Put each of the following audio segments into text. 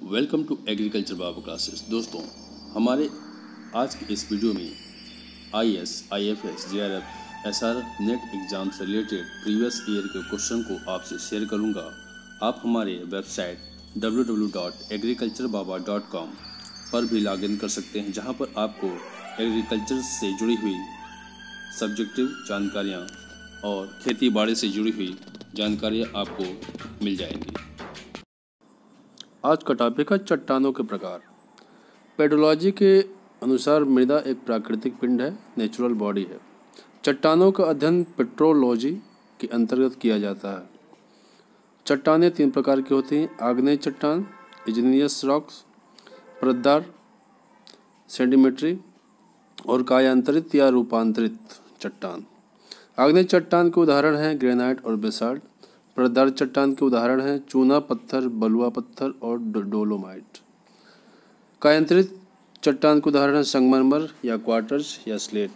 Welcome to agriculture Baba classes. दोस्तों, हमारे आज के इस वीडियो में IAS, IFS, JRF, SR NET exam से रिलेटेड प्रीवियस ईयर के क्वेश्चन को आपसे शेयर करूंगा। आप हमारे वेबसाइट www.agriculturebaba.com पर भी लॉगिन कर सकते हैं, जहां पर आपको एग्रीकल्चर से जुड़ी हुई सब्जेक्टिव जानकारियां और खेती बाड़ी से जुड़ी हुई जानकारियां आपको मिल जाएंगी। आज का टॉपिक है चट्टानों के प्रकार। पेडोलॉजी के अनुसार मृदा एक प्राकृतिक पिंड है, नेचुरल बॉडी है। चट्टानों का अध्ययन पेट्रोलॉजी के अंतर्गत किया जाता है। चट्टानें 3 प्रकार की होती हैं: आग्नेय चट्टान, इग्नियस रॉक्स, परतदार सेडिमेंट्री और कायांतरित या रूपांतरित चट्टान। आग्नेय चट्टान के उदाहरण हैं ग्रेनाइट और बेसाल्ट। परतदार चट्टान के उदाहरण हैं चूना पत्थर, बलुआ पत्थर और डोलोमाइट। कायांतरित चट्टान के उदाहरण हैं संगमरमर या क्वार्ट्ज या स्लेट।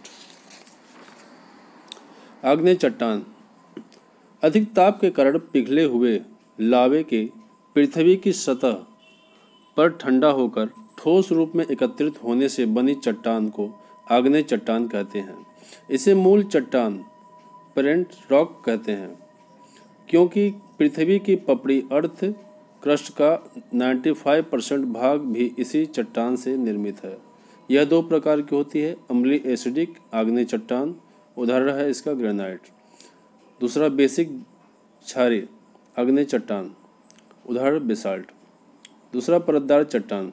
आग्नेय चट्टान अधिक ताप के कारण पिघले हुए लावे के पृथ्वी की सतह पर ठंडा होकर ठोस रूप में एकत्रित होने से बनी चट्टान को आग्नेय चट्टान कहते हैं। इसे मूल चट्टान पेरेंट रॉक कहते हैं, क्योंकि पृथ्वी की पपड़ी अर्थ क्रस्ट का 95% भाग भी इसी चट्टान से निर्मित है। यह 2 प्रकार की होती है: अम्लीय एसिडिक आग्नेय चट्टान, उदाहरण है इसका ग्रेनाइट। दूसरा बेसिक क्षारीय आग्नेय चट्टान, उदाहरण बेसाल्ट। दूसरा परतदार चट्टान।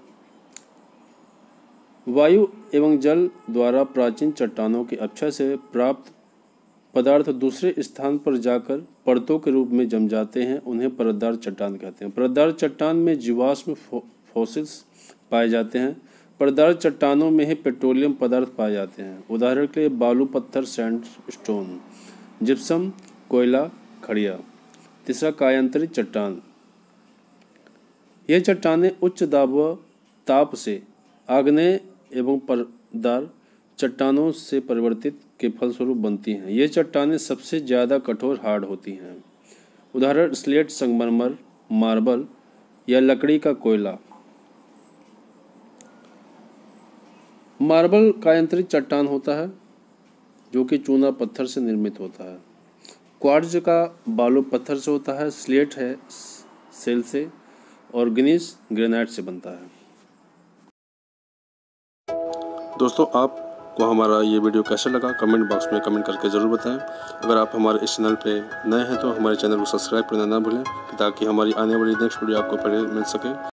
वायु एवं जल द्वारा प्राचीन चट्टानों के अक्षय से प्राप्त पदार्थ दूसरे स्थान पर जाकर परतों के रूप में जम जाते हैं, उन्हें परतदार चट्टान कहते हैं। परतदार चट्टान में जीवाश्म फॉसिल्स पाए जाते हैं। परतदार चट्टानों में ही पेट्रोलियम पदार्थ पाए जाते हैं, उदाहरण के लिए बालू पत्थर, सैंडस्टोन, जिप्सम, कोयला, खड़िया। तीसरा कायांतरित चट्टान। यह चट्टानें उच्च ताप से आग्नेय एवं परतदार चट्टानों से परिवर्तित के फलस्वरूप बनती हैं। ये चट्टानें सबसे ज़्यादा कठोर हार्ड होती हैं, उदाहरण स्लेट, संगमरमर, मार्बल या लकड़ी का कोयला। मार्बल कायांतरित चट्टान होता है जो कि चूना पत्थर से निर्मित होता है। क्वार्ट्ज का बालू पत्थर से होता है। स्लेट है सेल से और ग्नीस ग्रेनाइट से बनता है। दोस्तों, आपको हमारा ये वीडियो कैसा लगा कमेंट बॉक्स में कमेंट करके ज़रूर बताएं। अगर आप हमारे इस चैनल पे नए हैं तो हमारे चैनल को सब्सक्राइब करना ना भूलें, ताकि हमारी आने वाली नेक्स्ट वीडियो आपको पहले मिल सके।